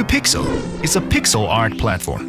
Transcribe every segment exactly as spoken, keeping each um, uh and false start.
UPixel is a pixel art platform.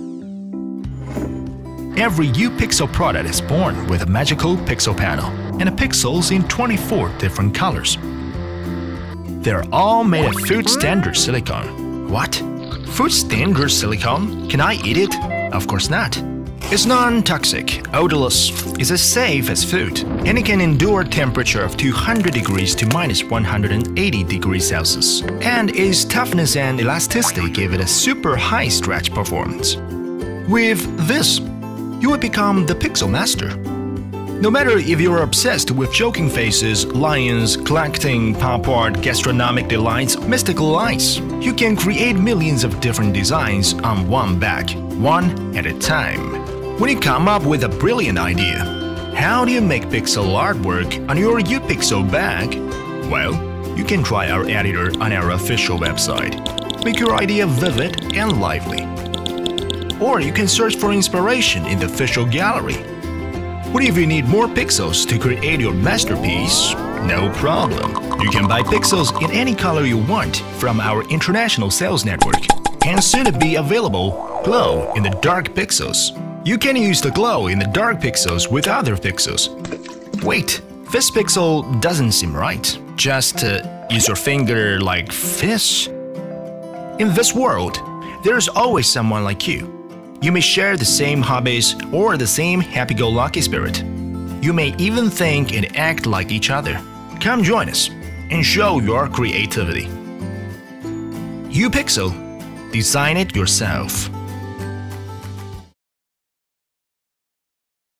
Every UPixel product is born with a magical pixel panel and pixels in twenty-four different colors. They're all made of food standard silicone. What? Food standard silicone? Can I eat it? Of course not. It's non-toxic, odorless, is as safe as food, and it can endure temperature of two hundred degrees to minus one hundred eighty degrees Celsius. And its toughness and elasticity give it a super high stretch performance. With this, you will become the pixel master. No matter if you're obsessed with joking faces, lions, collecting pop art, gastronomic delights, mystical lights, you can create millions of different designs on one bag, one at a time. When you come up with a brilliant idea, how do you make pixel artwork on your UPixel bag? Well, you can try our editor on our official website. Make your idea vivid and lively. Or you can search for inspiration in the official gallery. What if you need more pixels to create your masterpiece? No problem. You can buy pixels in any color you want from our international sales network. And soon to be available, glow in the dark pixels. You can use the glow in the dark pixels with other pixels. Wait, this pixel doesn't seem right. Just uh, use your finger like this? In this world, there's always someone like you. You may share the same hobbies or the same happy-go-lucky spirit. You may even think and act like each other. Come join us and show your creativity. UPixel. Design it yourself.